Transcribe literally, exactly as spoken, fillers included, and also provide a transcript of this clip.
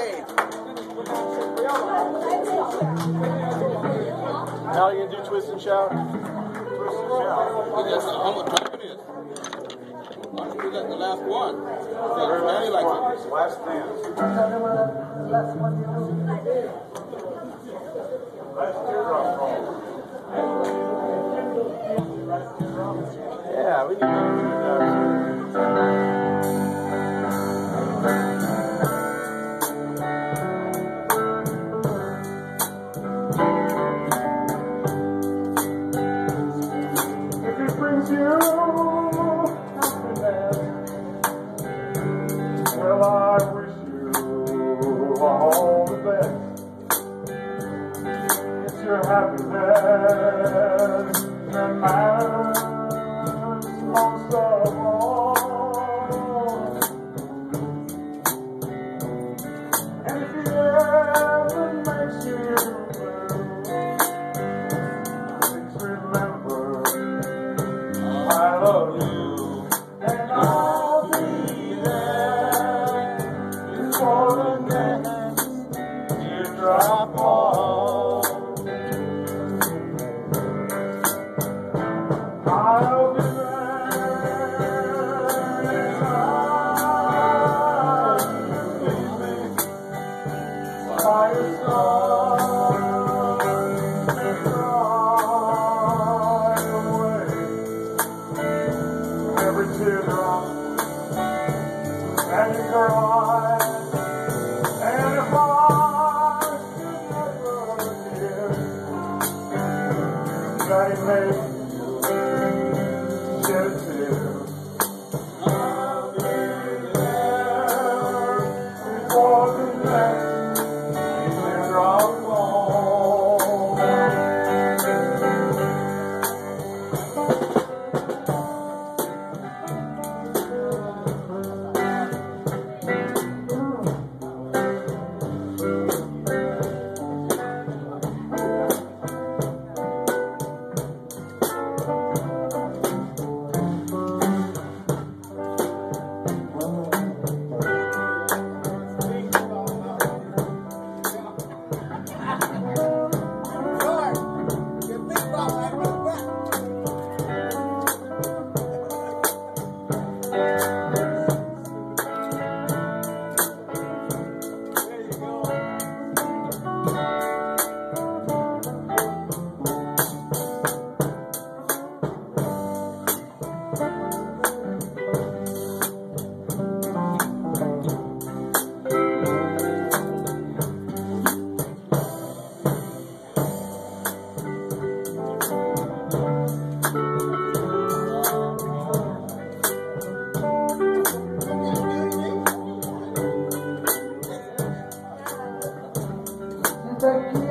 stage. Now you gonna do twist and shout? Twist and shout. That's how much time it is. Why don't you do that the last one? Very like it. Last dance. Last teardrop roll. Yeah, we can do that. Well, I wish you all the best. It's your happiness that matters most of all. And if it ever makes you blue, please remember I love you, and I'll be there for the next teardrop fall. I'll be there, by your side, and cry away every teardrop and cry. And if I should never give, that it may shed a tear, I'll be there before the next teardrop falls. Thank you.